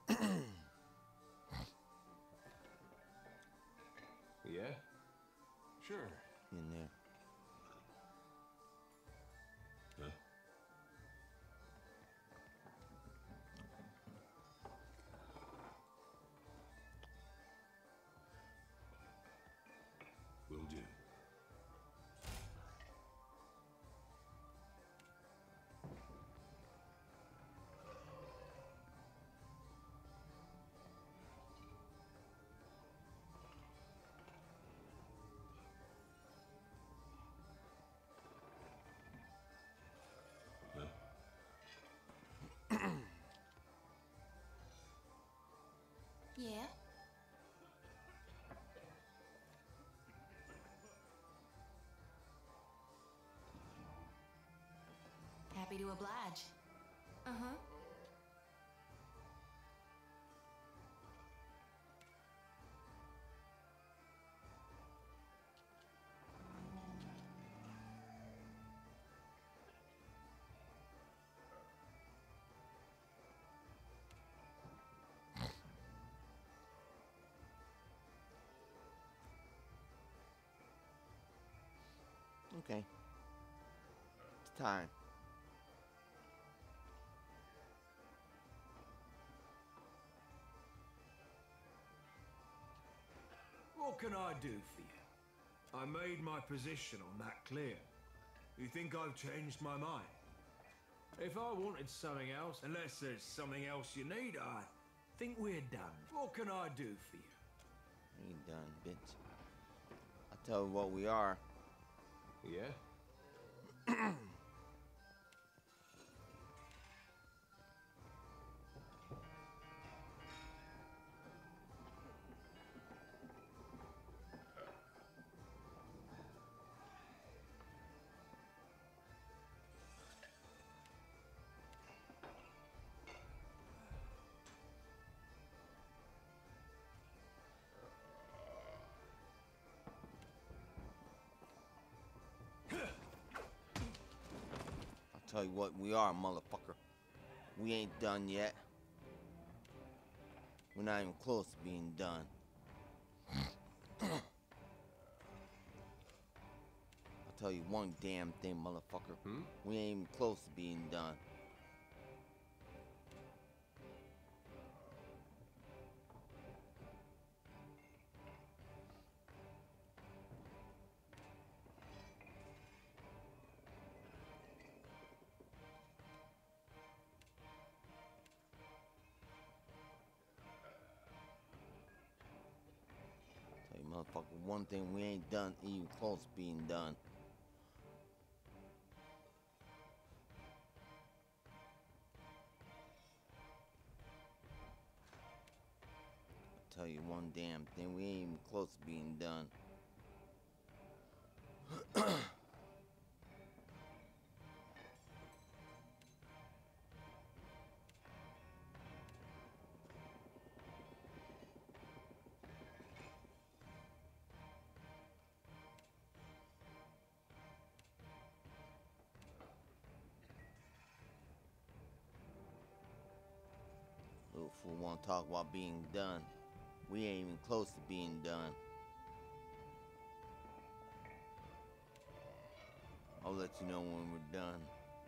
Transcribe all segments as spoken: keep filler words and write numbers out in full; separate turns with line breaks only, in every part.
Yeah? Sure.
In there.
Huh? Will do.
Yeah? Happy to oblige. Uh-huh.
Okay. It's time.
What can I do for you? I made my position on that clear. You think I've changed my mind? If I wanted something else, unless there's something else you need, I think we're done. What can I do for you?
We ain't done, bitch. I tell you what we are.
Yeah?
I'll tell you what we are, motherfucker. We ain't done yet. We're not even close to being done. I'll tell you one damn thing, motherfucker.
Hmm?
We ain't even close to being done. Tell you, motherfucker, one thing we ain't done even close to being done. Tell you one damn thing, we ain't even close to being done. Little fool wanna talk about being done. We ain't even close to being done. I'll let you know when we're done.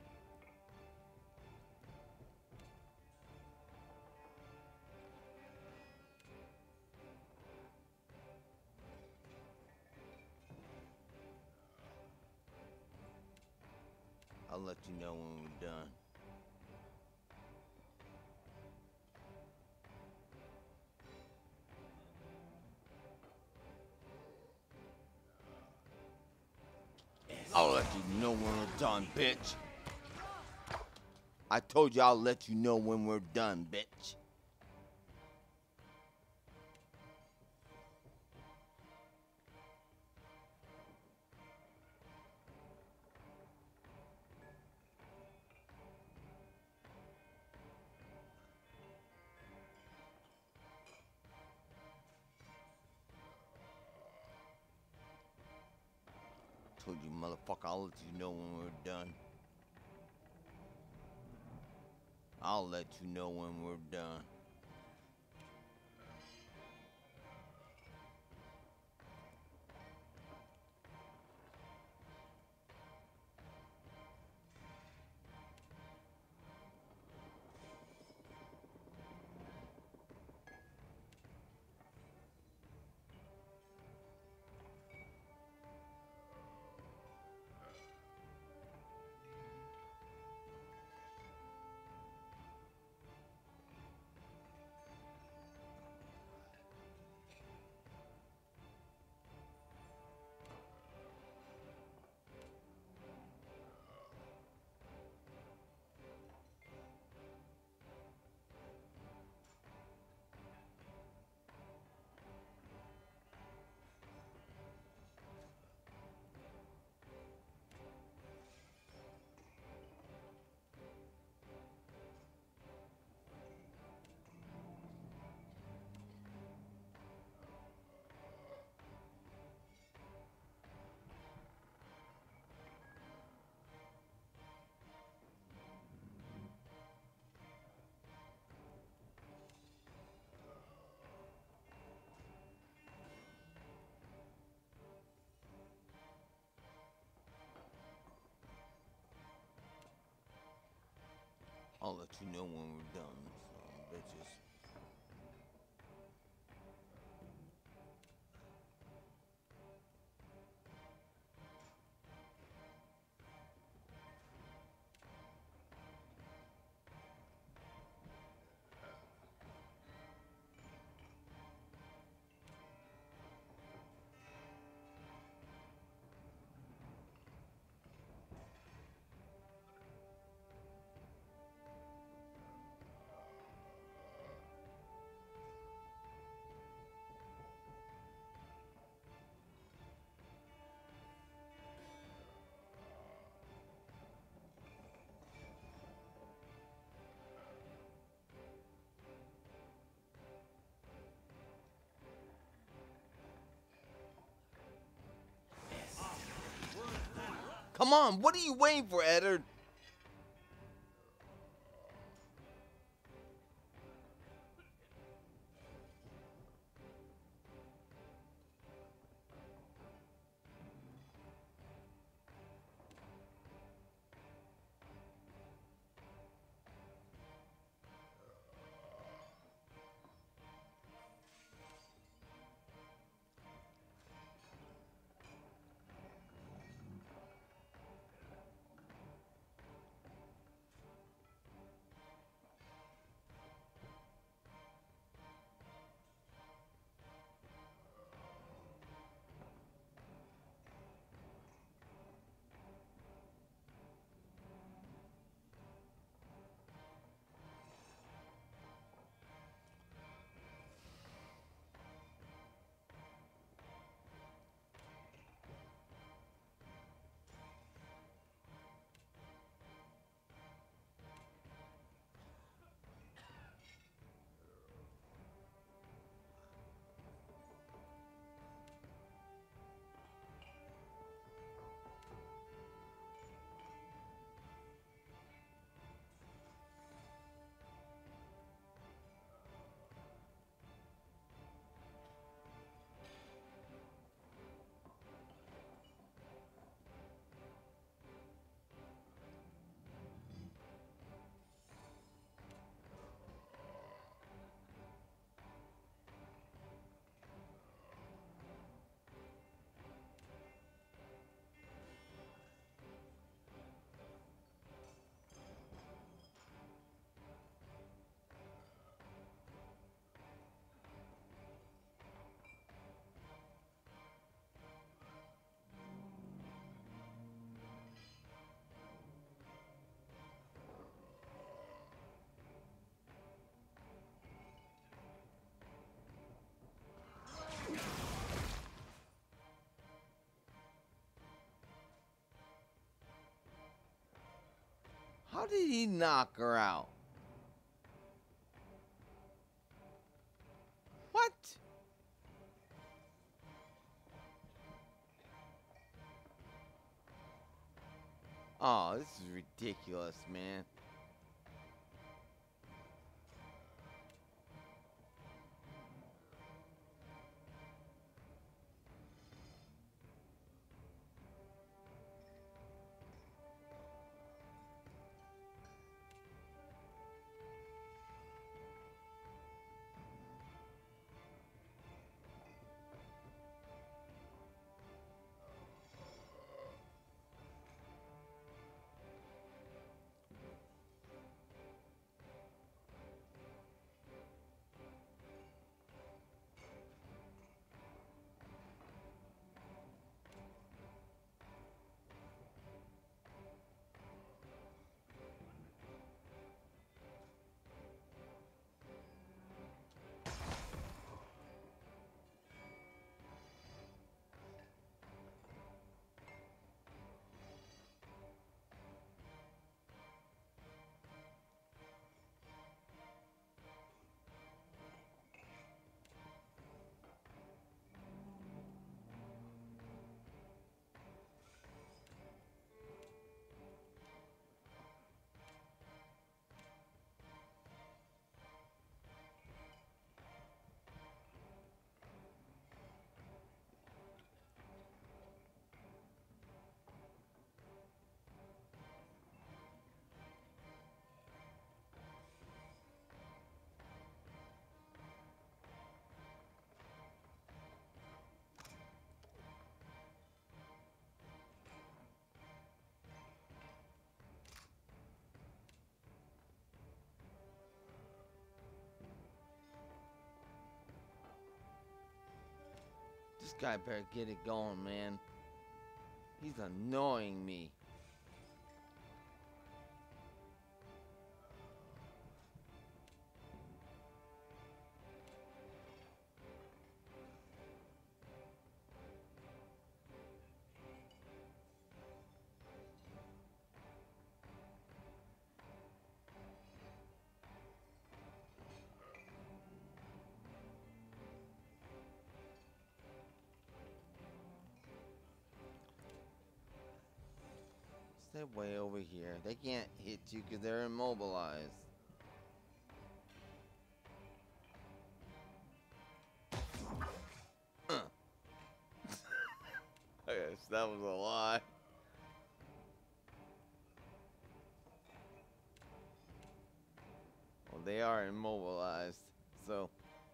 I'll let you know when we're done. I'll let you know when we're done, bitch. I told you I'll let you know when we're done, bitch. Told you, motherfucker, I'll let you know when we're done. I'll let you know when we're done. let you know when we're done, son of bitches. Come on, what are you waiting for, Eder? How did he knock her out? What? Oh, this is ridiculous, man. This guy better get it going, man. He's annoying me. Stay way over here. They can't hit you because they're immobilized. Uh. I guess that was a lie. Well, they are immobilized, so.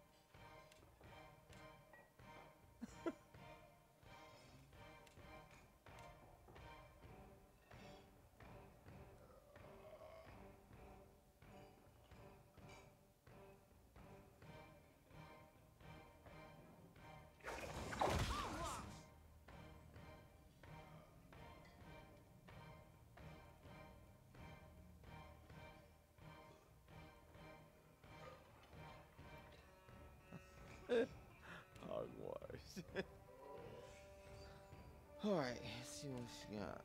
Hogwash. Alright, let's see what she got.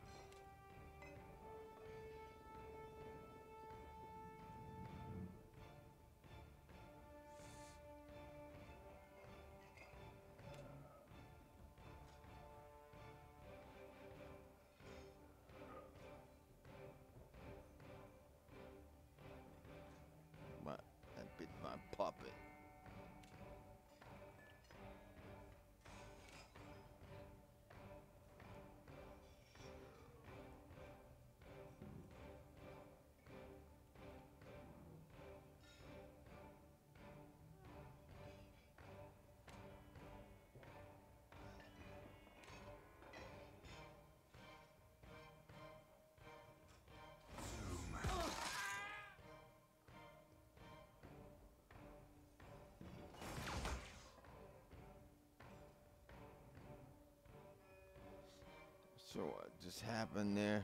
My, that bit my puppet. So what just happened there?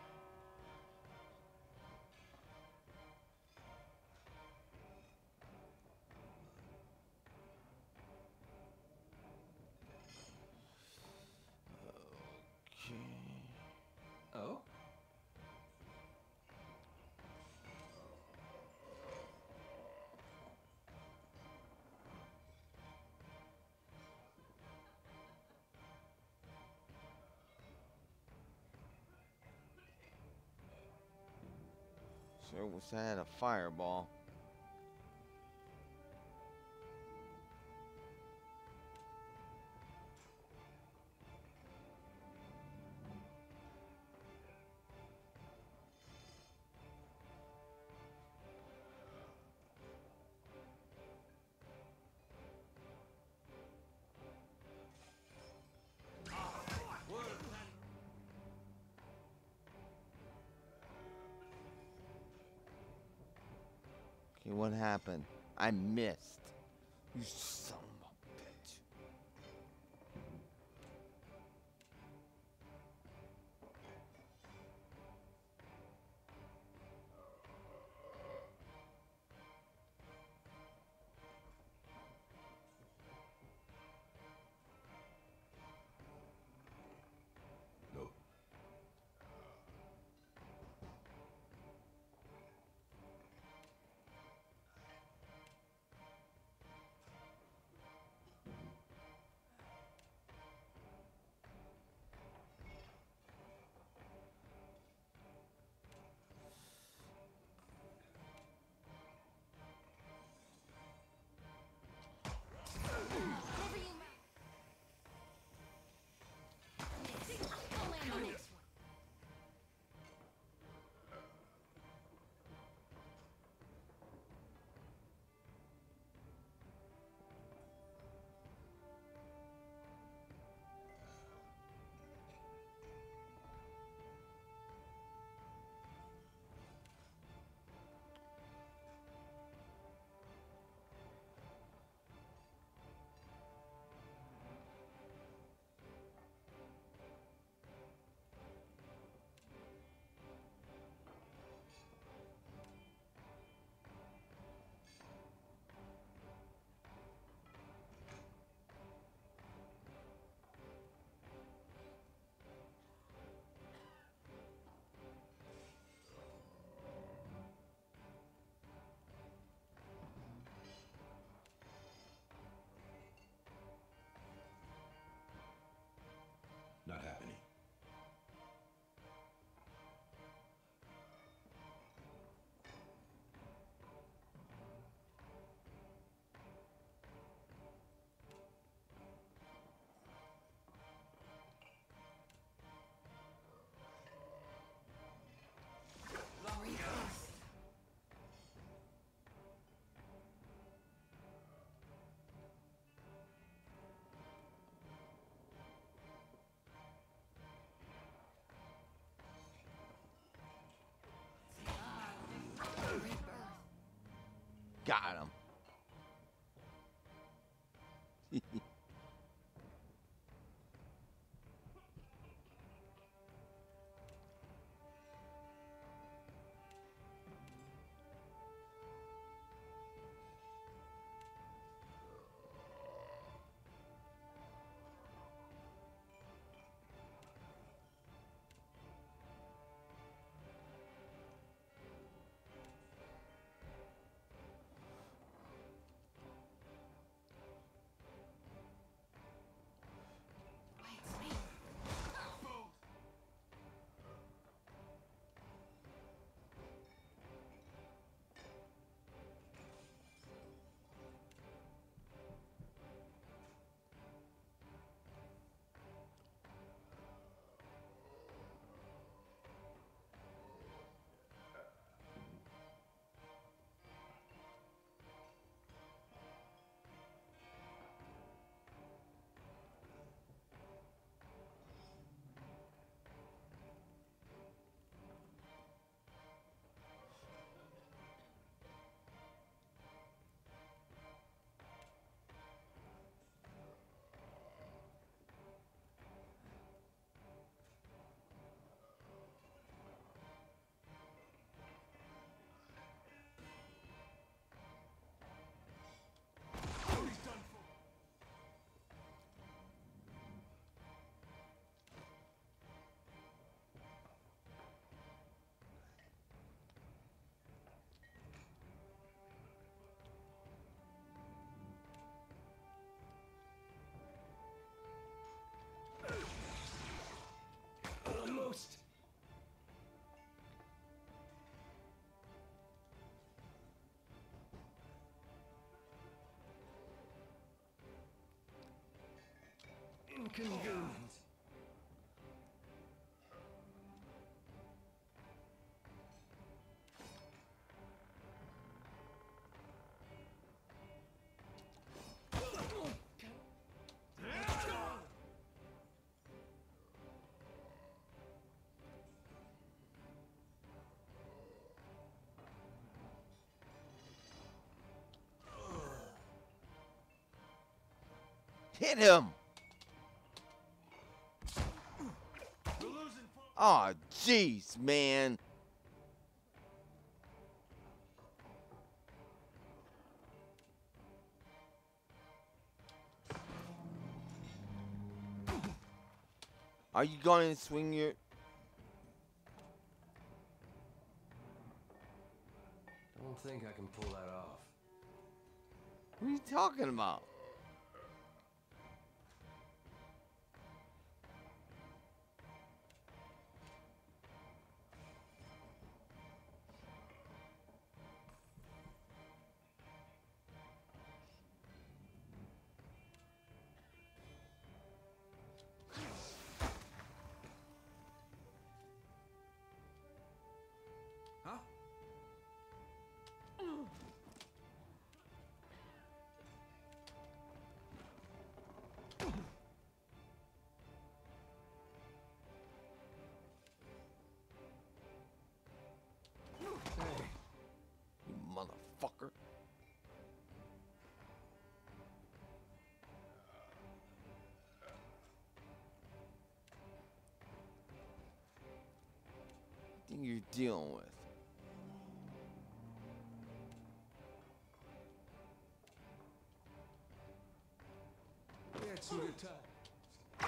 Okay.
Oh?
Sure wish I had a fireball. Okay, what happened? I missed. You son of a bitch.
Nope.
Got him.
Almost. Inconvenient.
Hit him! Aw, oh, jeez, man. Are you going to swing your...
I don't think I can pull that off.
What are you talking about?
Huh?
Hey, you motherfucker. What do you think you're dealing with?
That's what it takes.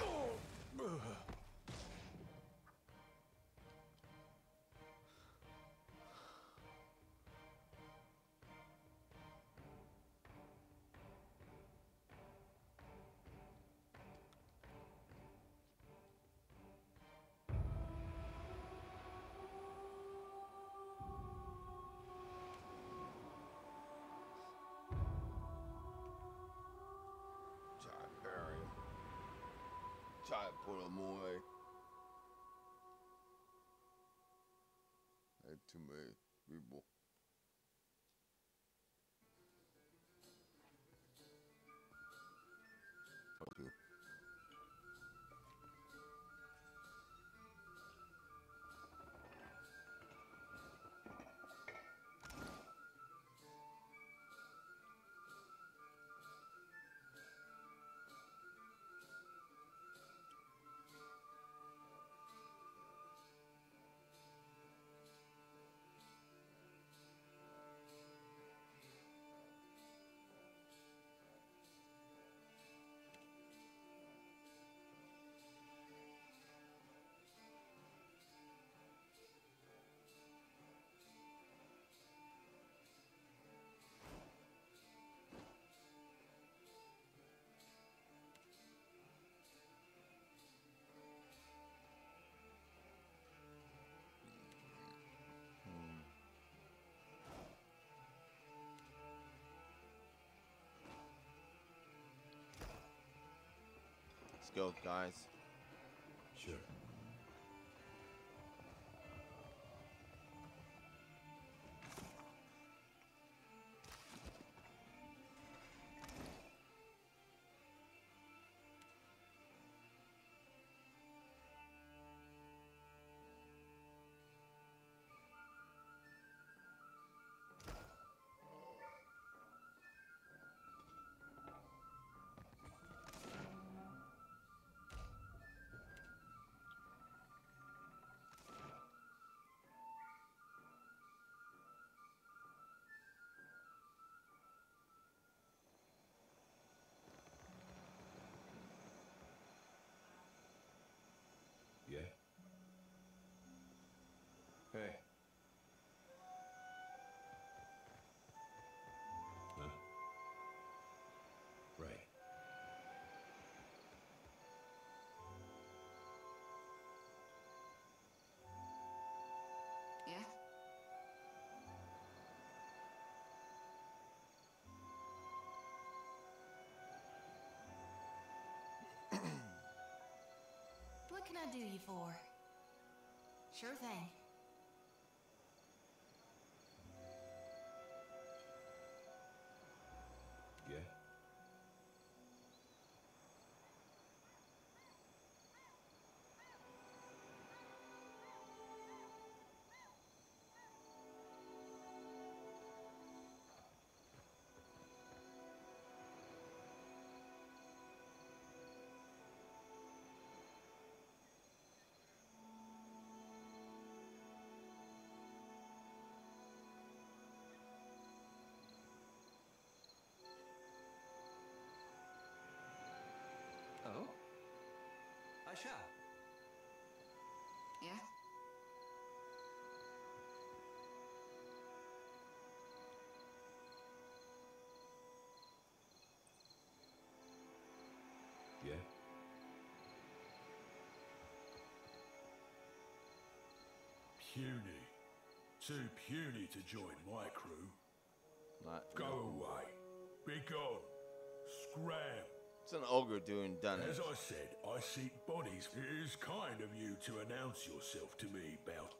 Try to bury him. Try to put him away. I had too many people. Okay. Let's go, guys.
Sure. Yeah. Hey. Huh? Right.
Yeah? What can I do you for? Sure thing.
Yeah.
Oh? I shall.
Yeah?
Yeah.
Puny. Too puny to join my crew.
Not,
Go away. Be gone. Scram.
It's an ogre doing Dunnage.
As I said, I seek bodies. It is kind of you to announce yourself to me, Bout.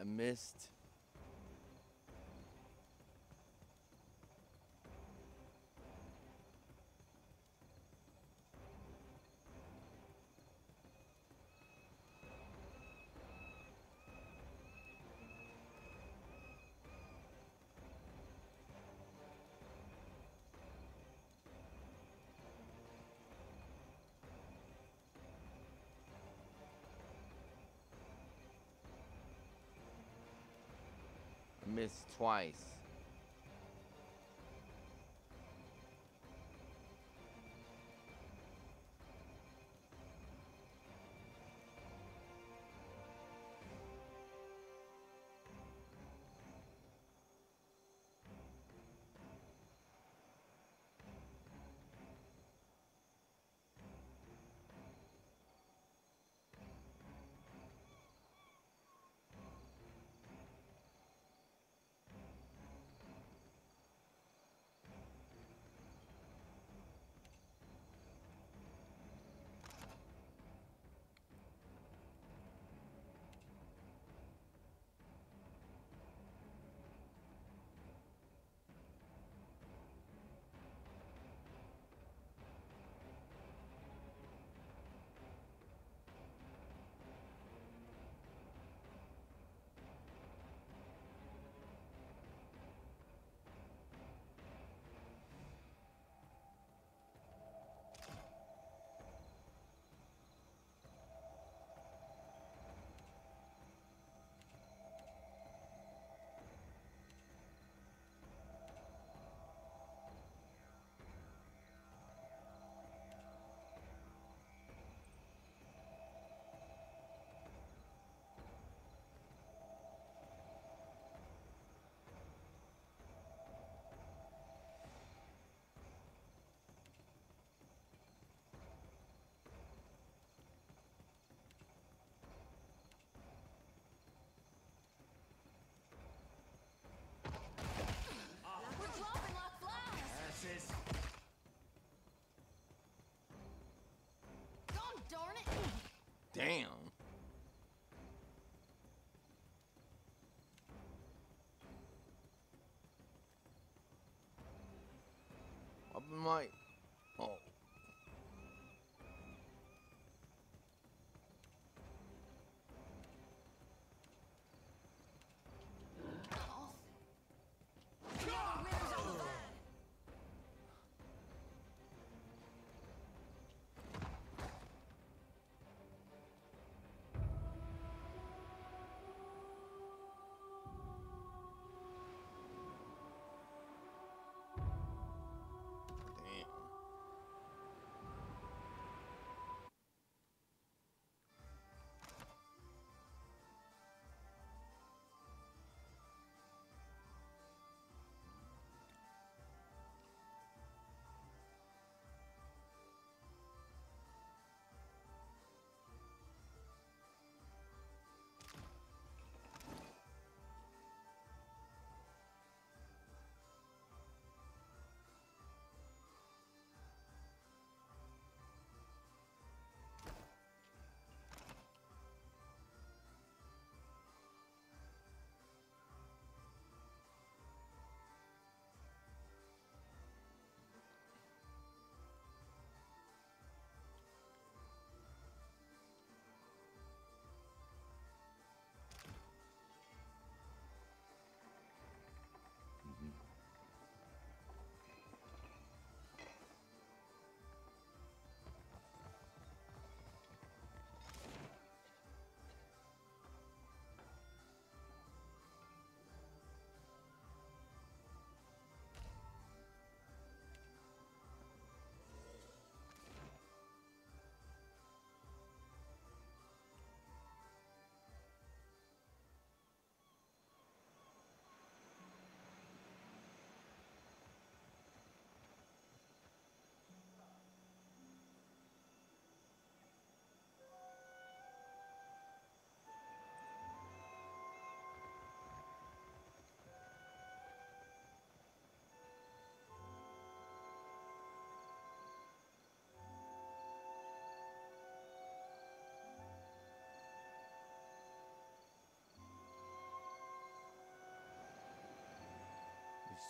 missed. Missed twice. Damn. Up in my... Oh.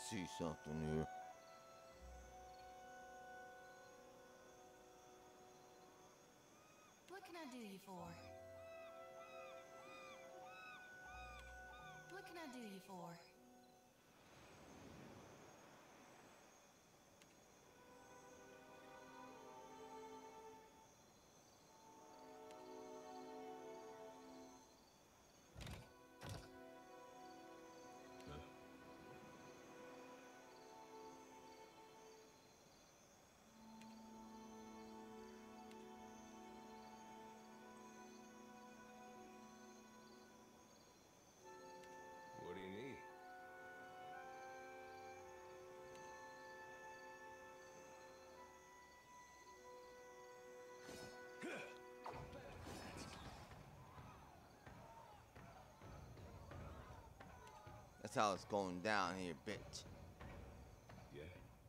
see something here.
What can I do you for? What can I do you for?
What do you need?
That's how it's going down here, bitch.
Yeah.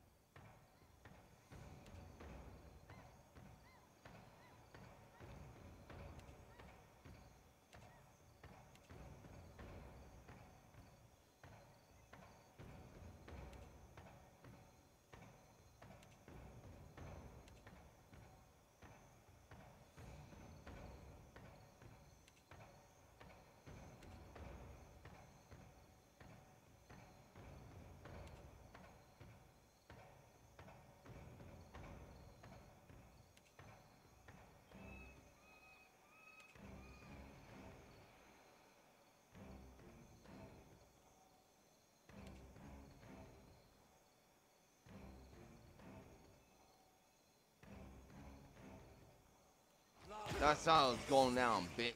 That's how it's going down, bitch.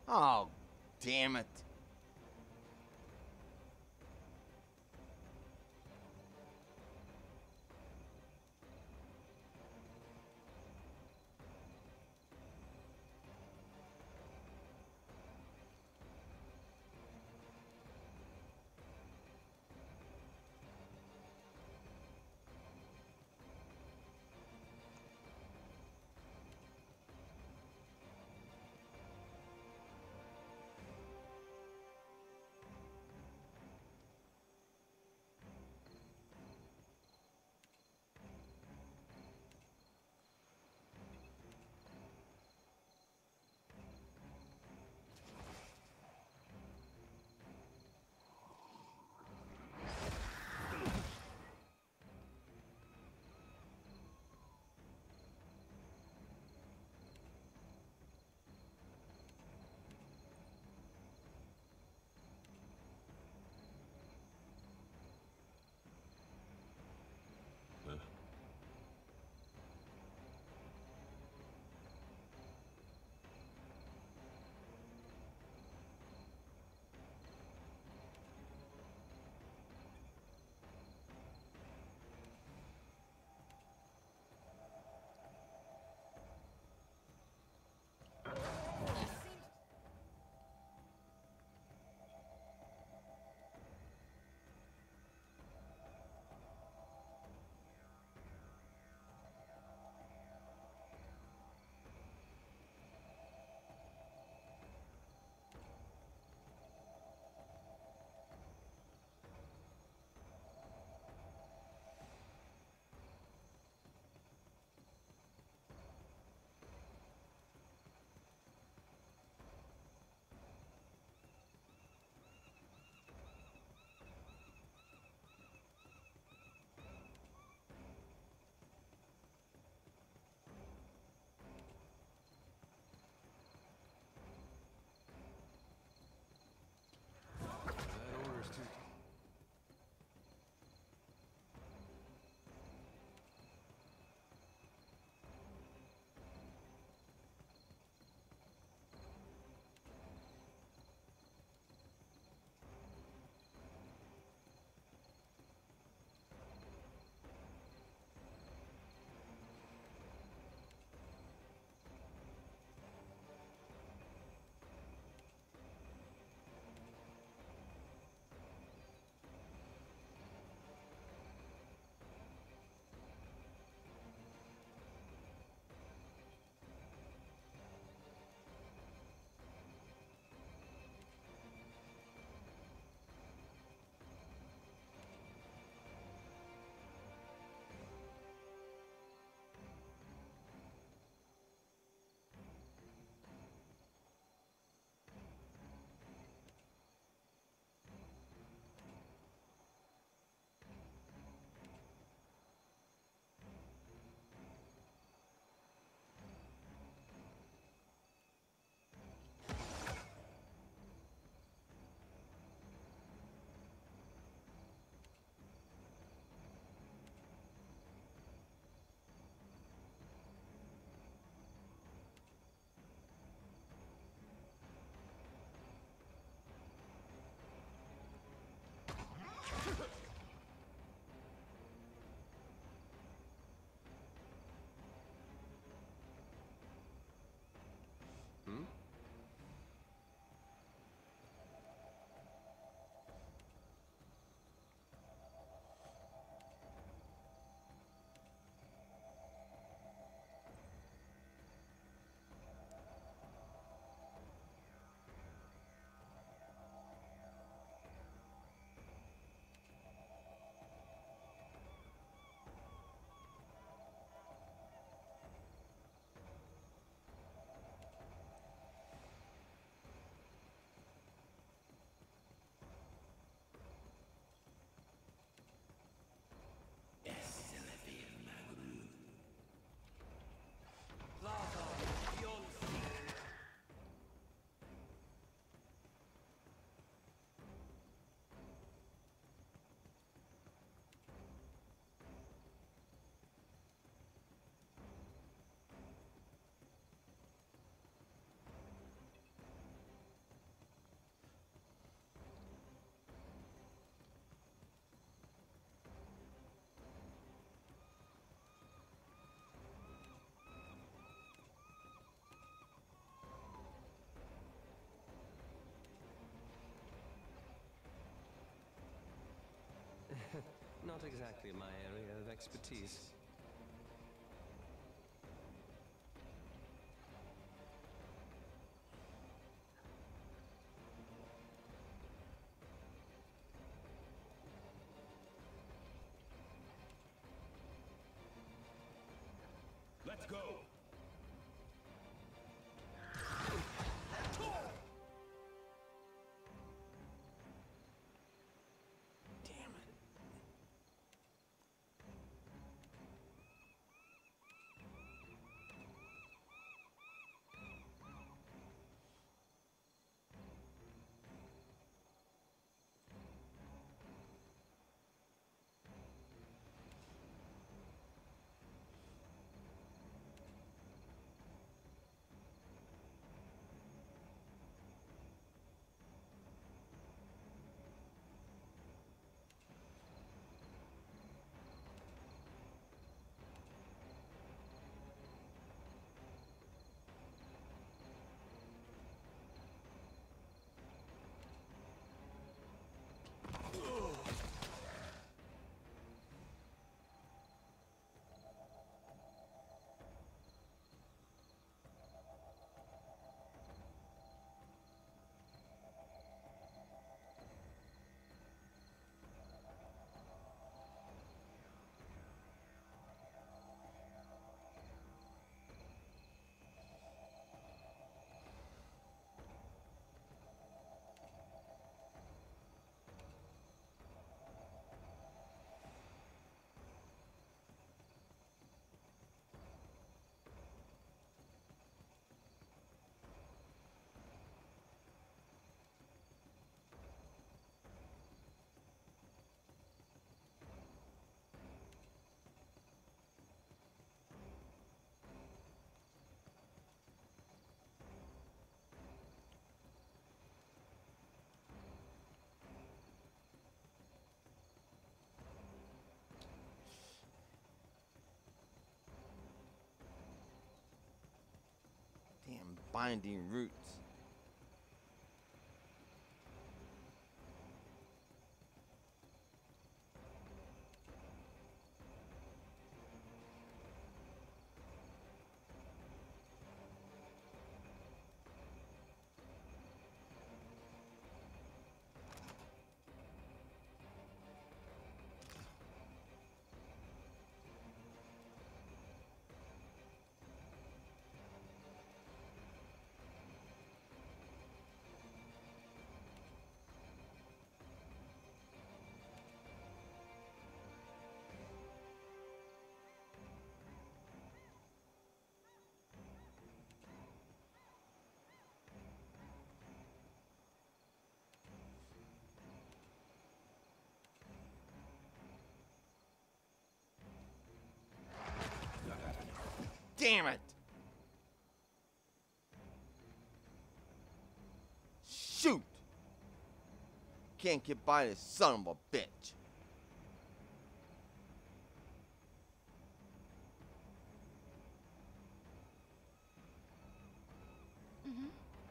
Oh, damn it.
Not exactly my area of expertise.
Let's go.
Damn it. Damn binding roots. Damn it! Shoot! Can't get by this son of a bitch.
Mm-hmm.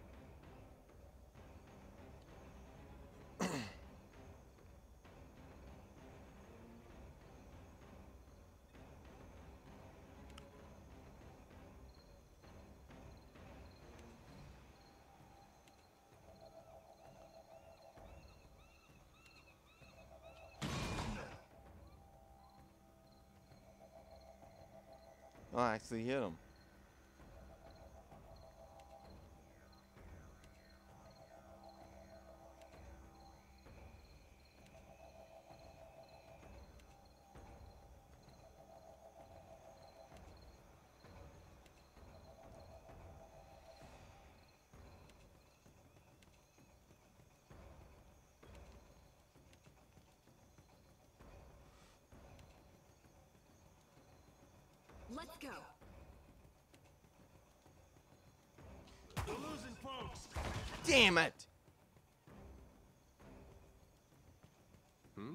Oh, I actually hit him.
Let's go.
We're losing folks.
Damn it!
Hmm?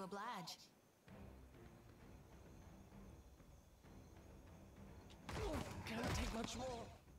to oblige.
Can't take much more.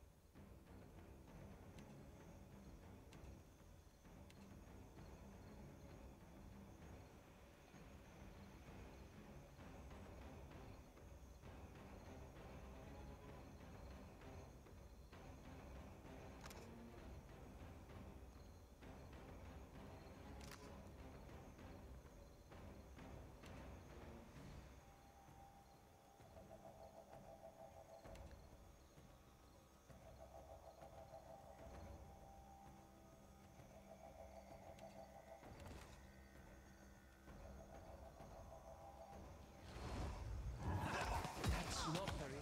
Not very.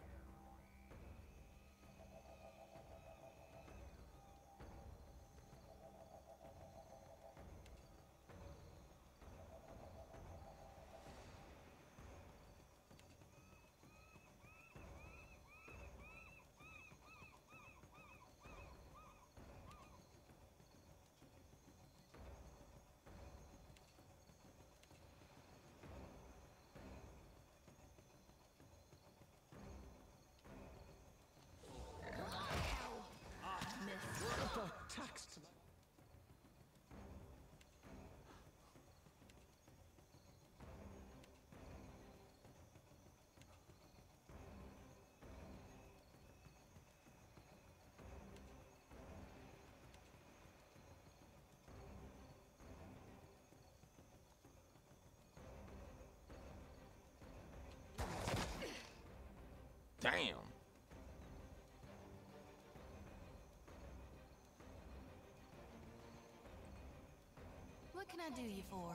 Tax to
Damn.
What can I do you for?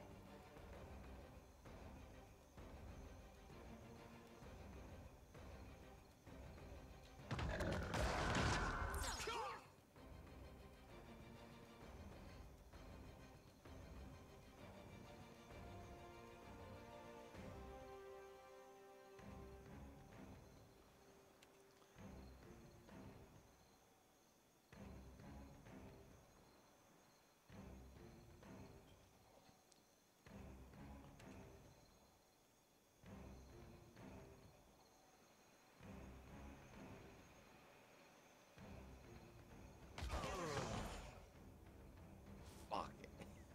Fuck it.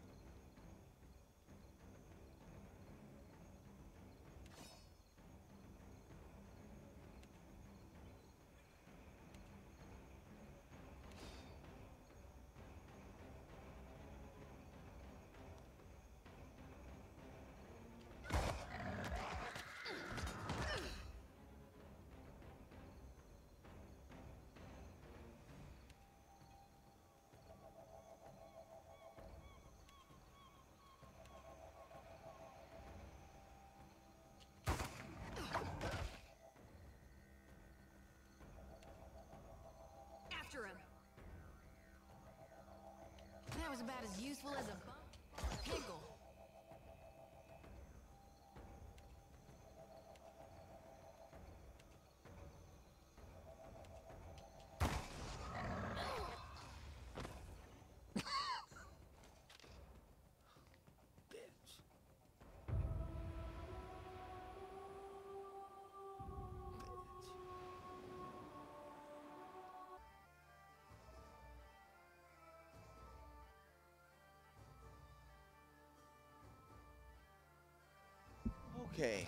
After him. That was about as useful as a bump. Pickle.
Okay.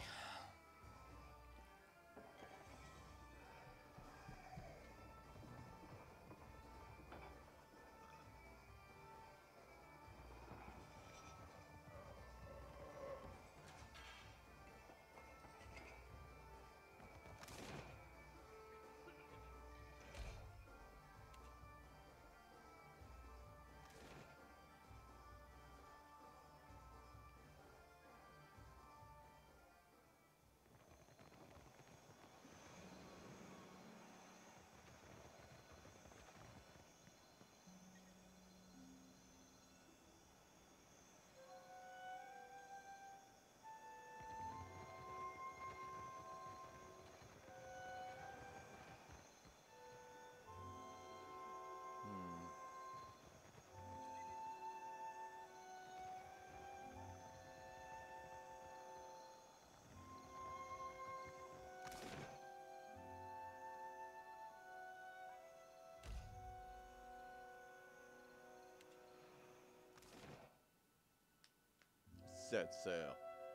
set sail.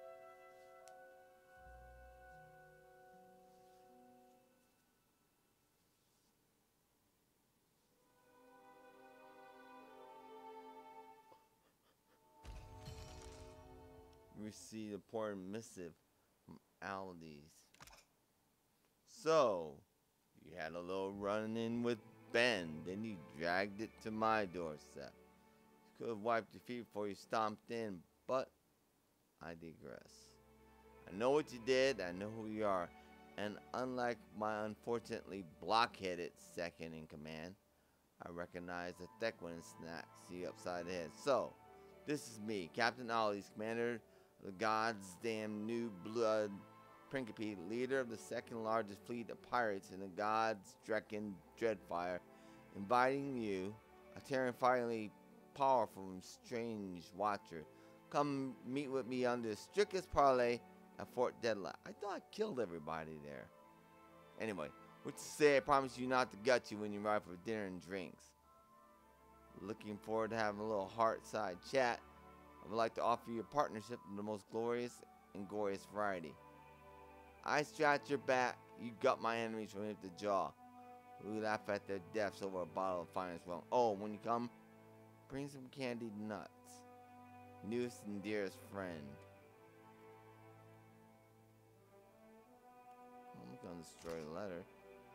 Received a important missive from Aloth. So, you had a little run-in with Ben, then you dragged it to my doorstep. You could have wiped your feet before you stomped in, but I digress. I know what you did, I know who you are, and unlike my unfortunately blockheaded second in command, I recognize the thick one and snacks you upside the head. So, this is me, Captain Ollie's commander of the God's damn new blood Principe, leader of the second largest fleet of pirates in the God's Drekken Deadfire, inviting you, a terrifyingly powerful and strange watcher, come meet with me under the strictest parley at Fort Deadlock. I thought I killed everybody there. Anyway, what to say, I promise you not to gut you when you arrive for dinner and drinks. Looking forward to having a little heart-side chat. I would like to offer you a partnership of the most glorious and glorious variety. I scratch your back, you gut my enemies from hip to jaw. We laugh at their deaths over a bottle of finest rum. Oh, when you come, bring some candied nuts. Newest and dearest friend. I'm gonna destroy the letter.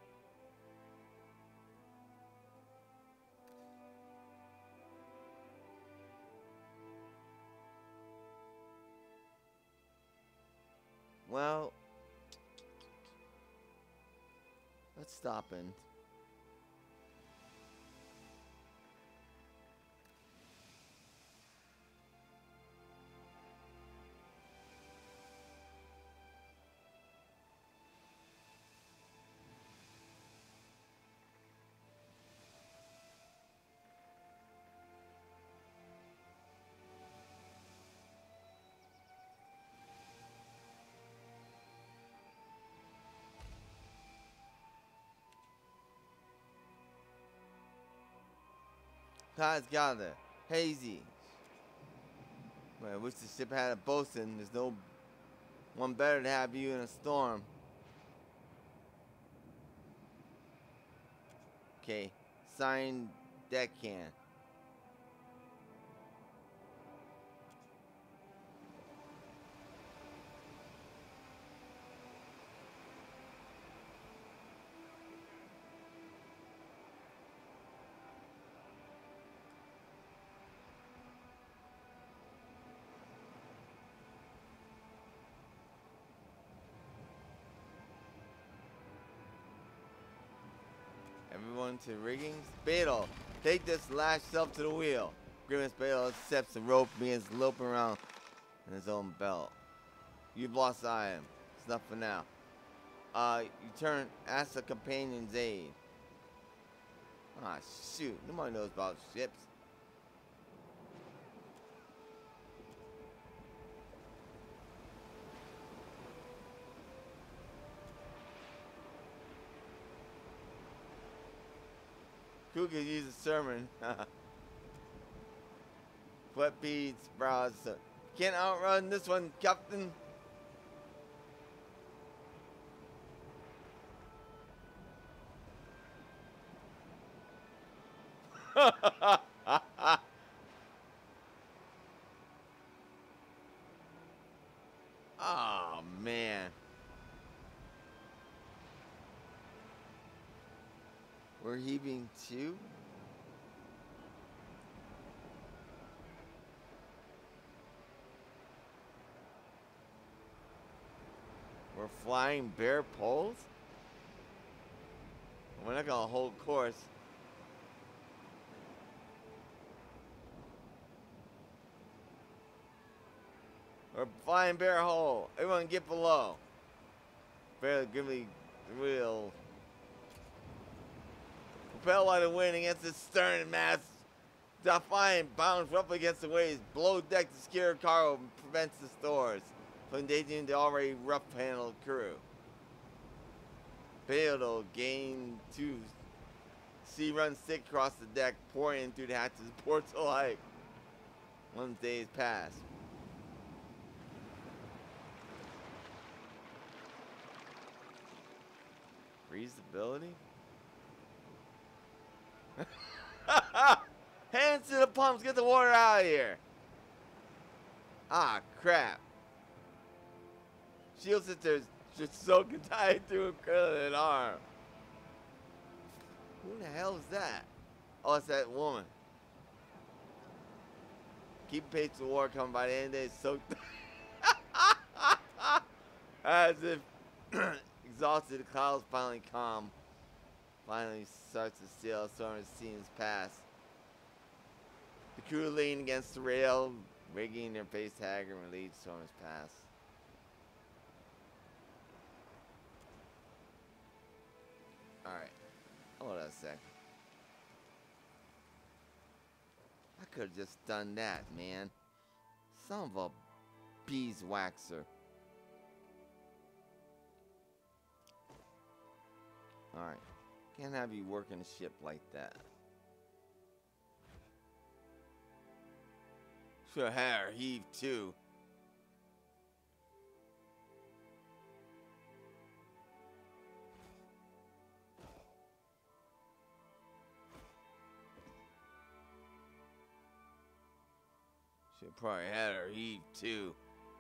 Well, let's stop in. Guys, gather. Hazy. Man, I wish the ship had a bosun. There's no one better to have you in a storm. Okay. Signed, Deckhand. Everyone to rigging. Spadle, take this last self to the wheel. Grimace Spadle accepts the rope, begins loping around in his own belt. You've lost item. It's enough for now. Uh, you turn, ask a companion's aid. Ah, shoot. Nobody knows about ships. Who could use a sermon? Wet beads, brows. Can't outrun this one, Captain. Oh, man. We're heaving too? We're flying bare poles? We're not gonna hold course. We're flying bare hole. Everyone get below. Barely grimly real. Propelled by the wind against its stern and mast, Defiant bounds roughly against the waves. Below deck to secure cargo prevents the stores from endangering the already rough-handled crew. Beodal gain two. Sea runs thick across the deck, pouring in through the hatches, ports alike. One day's passed. freeze ability? Hands to the pumps, get the water out of here. Ah, crap. Shield sits there just soaking tied through a curling arm. Who the hell is that? Oh, it's that woman. Keep pace with war coming by the end of the day, soaked. As if exhausted, the clouds finally calm. Finally starts to sail as soon as scenes pass. The crew lean against the rail, rigging their face haggard and relieved storms pass. Alright. Hold on a sec. I could have just done that, man. Son of a beeswaxer. Alright. Can't have you working a ship like that. Sure had her heave too. Should probably had her heave too.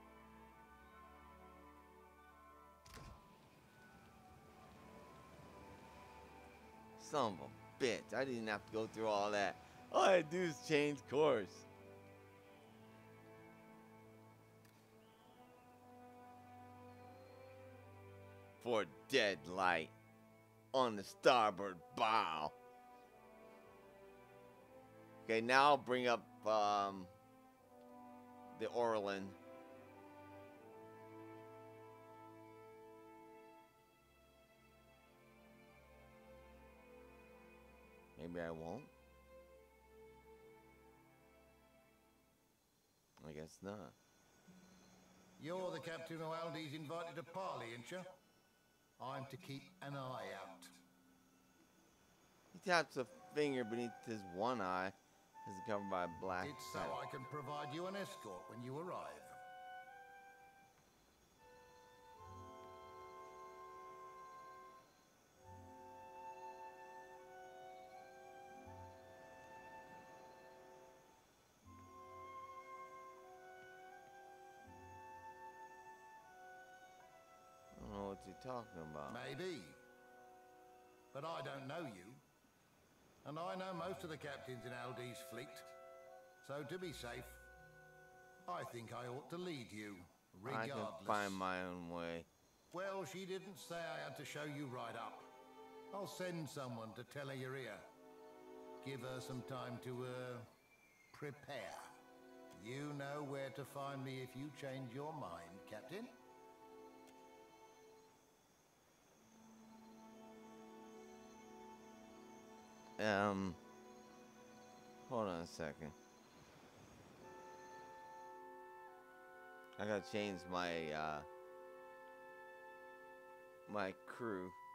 Son of a bitch. I didn't have to go through all that. All I had to do is change course. For dead light on the starboard bow. Okay, now I'll bring up um, the Orlin. Maybe I won't. I guess not.
You're the captain who Aldi's invited to parley, ain't you? I'm to keep an eye out.
He taps a finger beneath his one eye, as covered by a black.
It's so I can provide you an escort when you arrive.
I don't know what you're talking about.
Maybe. But I don't know you. And I know most of the captains in Aldi's fleet. So to be safe, I think I ought to lead you, regardless.
I can find my own way.
Well, she didn't say I had to show you right up. I'll send someone to tell her you're here. Give her some time to, uh, prepare. You know where to find me if you change your mind, Captain.
Um, hold on a second. I gotta change my, uh, my crew.